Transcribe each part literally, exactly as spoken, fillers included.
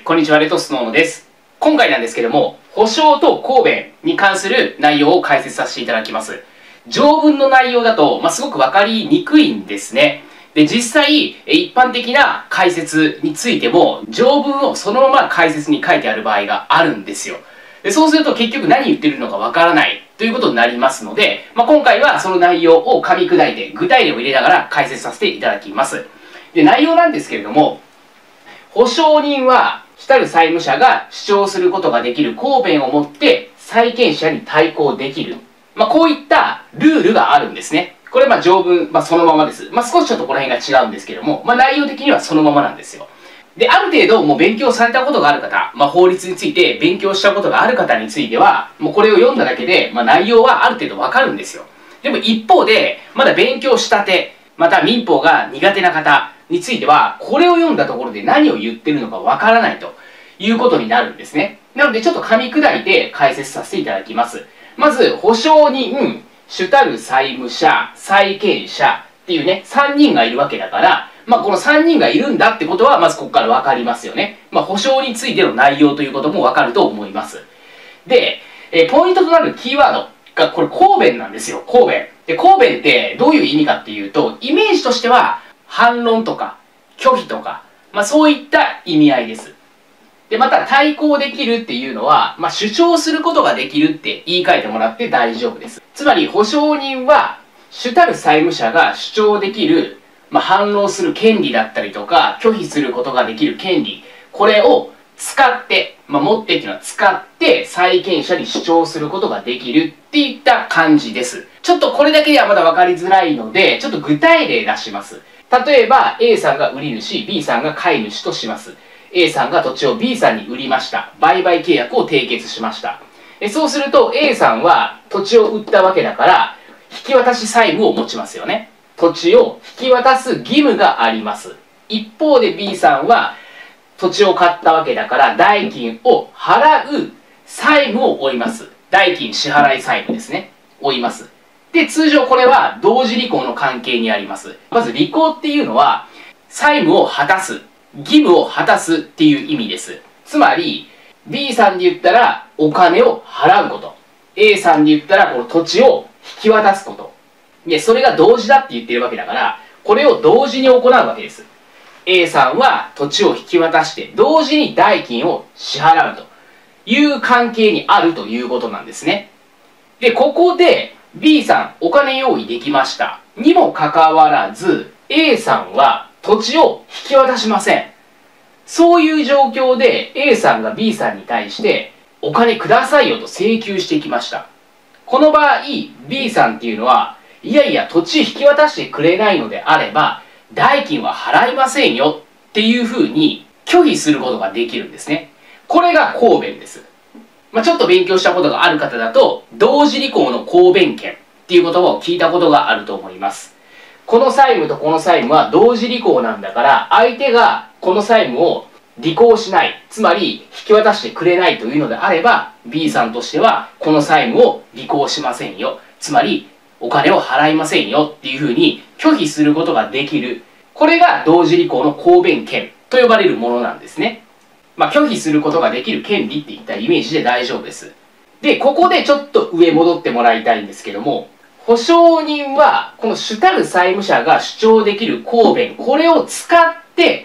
こんにちは、レトスノーノです。今回なんですけども、保証と公弁に関する内容を解説させていただきます。条文の内容だと、まあ、すごくわかりにくいんですね。で、実際、一般的な解説についても、条文をそのまま解説に書いてある場合があるんですよ。で、そうすると結局何言ってるのかわからないということになりますので、まあ、今回はその内容を噛み砕いて、具体例を入れながら解説させていただきます。で、内容なんですけれども、保証人は、主たる債務者が主張することができる公弁をもって債権者に対抗できる。まあ、こういったルールがあるんですね。これまあ条文、まあ、そのままです。まあ、少しちょっとこの辺が違うんですけども、まあ、内容的にはそのままなんですよ。で、ある程度もう勉強されたことがある方、まあ、法律について勉強したことがある方については、もうこれを読んだだけで、まあ、内容はある程度わかるんですよ。でも一方で、まだ勉強したて、また民法が苦手な方については、これを読んだところで何を言ってるのかわからないということになるんですね。なのでちょっと噛み砕いて解説させていただきます。まず、保証人、主たる債務者、債権者っていうね、さんにんがいるわけだから、まあこのさんにんがいるんだってことは、まずここからわかりますよね。まあ保証についての内容ということもわかると思います。で、えポイントとなるキーワードが、これ公弁なんですよ、公弁。で、公弁ってどういう意味かっていうと、イメージとしては、反論とか、拒否とか、まあそういった意味合いです。で、また対抗できるっていうのは、まあ主張することができるって言い換えてもらって大丈夫です。つまり、保証人は、主たる債務者が主張できる、まあ反論する権利だったりとか、拒否することができる権利、これを使って、まあ持ってっていうのは使って、債権者に主張することができるっていった感じです。ちょっとこれだけではまだ分かりづらいので、ちょっと具体例出します。例えば A さんが売り主、B さんが買い主とします。A さんが土地を B さんに売りました。売買契約を締結しました。そうすると A さんは土地を売ったわけだから、引き渡し債務を持ちますよね。土地を引き渡す義務があります。一方で B さんは土地を買ったわけだから、代金を払う債務を負います。代金支払い債務ですね。負います。で、通常これは同時履行の関係にあります。まず履行っていうのは、債務を果たす、義務を果たすっていう意味です。つまり、B さんで言ったらお金を払うこと。A さんで言ったらこの土地を引き渡すこと。で、それが同時だって言ってるわけだから、これを同時に行うわけです。A さんは土地を引き渡して、同時に代金を支払うという関係にあるということなんですね。で、ここで、B さん、お金用意できました。にもかかわらず、A さんは土地を引き渡しません。そういう状況で A さんが B さんに対して、お金くださいよと請求してきました。この場合、B さんっていうのは、いやいや、土地引き渡してくれないのであれば、代金は払いませんよっていうふうに拒否することができるんですね。これが公弁です。まあ、ちょっと勉強したことがある方だと、同時履行の公弁権っていう言葉を聞いたことがあると思います。この債務とこの債務は同時履行なんだから、相手がこの債務を履行しない、つまり引き渡してくれないというのであれば、B さんとしてはこの債務を履行しませんよ。つまりお金を払いませんよっていうふうに拒否することができる。これが同時履行の公弁権と呼ばれるものなんですね。まあ、拒否することができる権利っていったイメージで大丈夫です。で、ここでちょっと上戻ってもらいたいんですけども、保証人は、この主たる債務者が主張できる公弁、これを使って、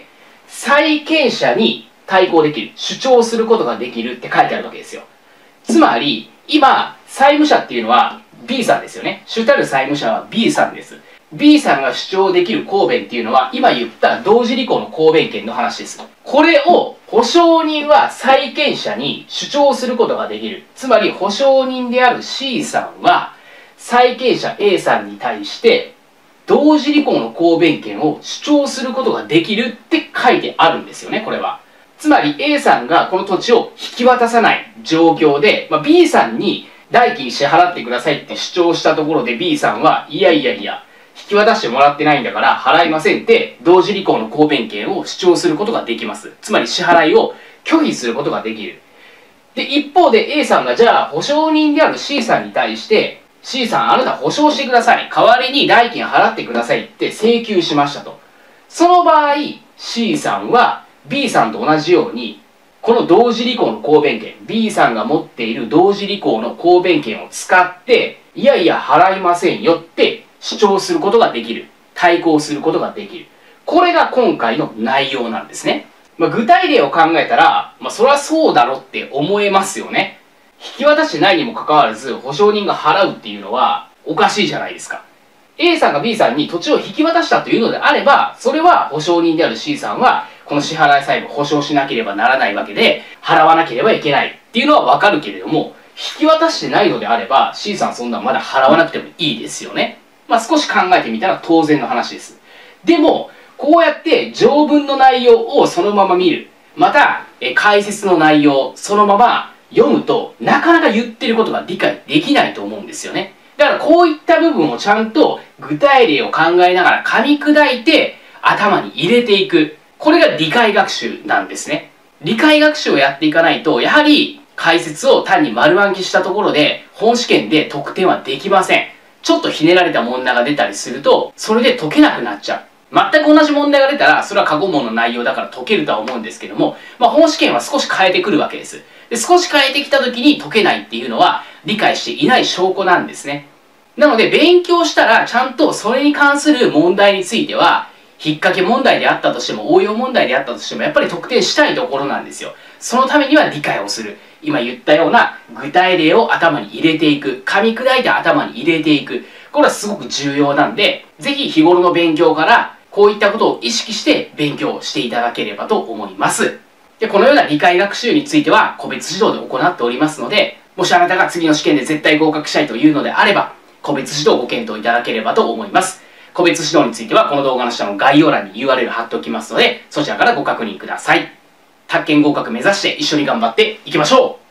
債権者に対抗できる、主張することができるって書いてあるわけですよ。つまり、今、債務者っていうのは B さんですよね。主たる債務者は B さんです。B さんが主張できる公弁っていうのは、今言った同時履行の公弁権の話です。これを、保証人は債権者に主張することができる。つまり、保証人である C さんは、債権者 A さんに対して、同時履行の公弁権を主張することができるって書いてあるんですよね、これは。つまり、A さんがこの土地を引き渡さない状況で、まあ、B さんに代金支払ってくださいって主張したところで B さんは、いやいやいや、引き渡してもらってないんだから払いませんって同時履行の公弁権を主張することができます。つまり支払いを拒否することができる。で、一方で A さんがじゃあ保証人である C さんに対して C さんあなた保証してください。代わりに代金払ってくださいって請求しましたと。その場合 C さんは B さんと同じようにこの同時履行の抗弁権、B さんが持っている同時履行の抗弁権を使って、いやいや払いませんよって主張することができる。対抗することができる。これが今回の内容なんですね。まあ、具体例を考えたら、まあ、そりゃそうだろって思えますよね。引き渡してないにもかかわらず、保証人が払うっていうのはおかしいじゃないですか。A さんが B さんに土地を引き渡したというのであれば、それは保証人である C さんは、この支払い債務を保証しなければならないわけで、払わなければいけないっていうのはわかるけれども、引き渡してないのであれば、C さんそんなまだ払わなくてもいいですよね。まあ少し考えてみたら当然の話です。でも、こうやって条文の内容をそのまま見る。また、え解説の内容、そのまま読むと、なかなか言ってることが理解できないと思うんですよね。だからこういった部分をちゃんと具体例を考えながら噛み砕いて頭に入れていく。これが理解学習なんですね。理解学習をやっていかないと、やはり解説を単に丸暗記したところで本試験で得点はできません。ちょっとひねられた問題が出たりすると、それで解けなくなっちゃう。全く同じ問題が出たら、それは過去問の内容だから解けるとは思うんですけども、まあ本試験は少し変えてくるわけです。で、少し変えてきた時に解けないっていうのは理解していない証拠なんですね。なので勉強したらちゃんとそれに関する問題については、引っ掛け問題であったとしても応用問題であったとしてもやっぱり特定したいところなんですよ。そのためには理解をする。今言ったような具体例を頭に入れていく。噛み砕いて頭に入れていく。これはすごく重要なんで、ぜひ日頃の勉強からこういったことを意識して勉強していただければと思います。で、このような理解学習については個別指導で行っておりますので、もしあなたが次の試験で絶対合格したいというのであれば、個別指導をご検討いただければと思います。個別指導についてはこの動画の下の概要欄に ユーアールエル 貼っておきますので、そちらからご確認ください。宅建合格目指して一緒に頑張っていきましょう。